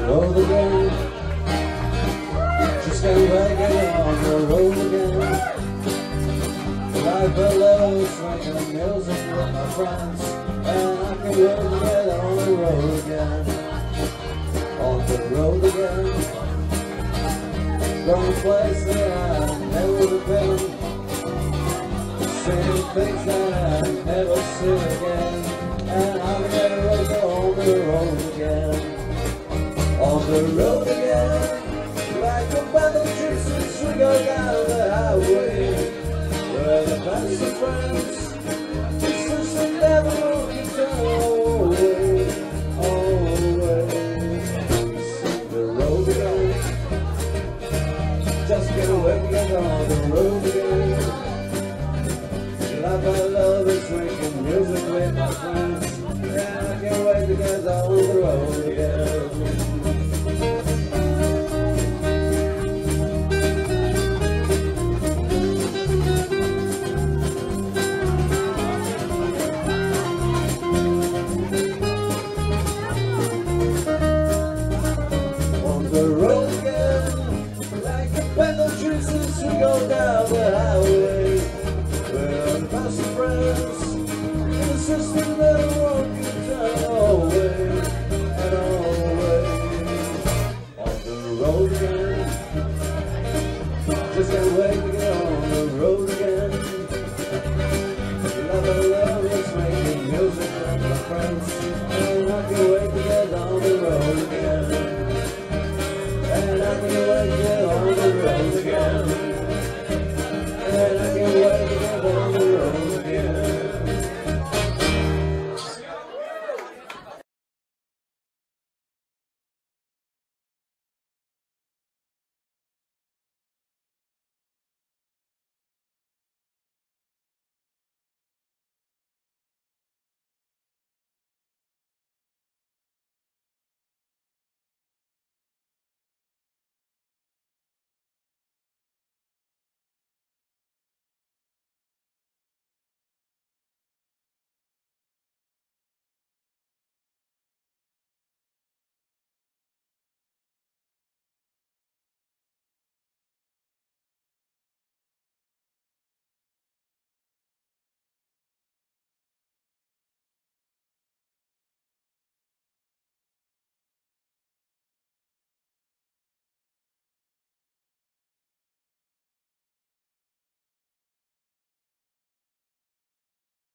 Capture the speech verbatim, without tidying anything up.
road again. Just can't wait to get on the road again. Life below, swinging music with my friends, and I can wait to get on the road again. On the road again. Going place that I've never been, seeing things that I never see again, and I'm gonna go on the road again. On the road again, like a band of gypsies, we go down the highway, where the best of friends, distance and never can turn away, always. The road again, just get away, get on the road again. Life I love is drinking music with my friends, and I can't wait to get on the road again.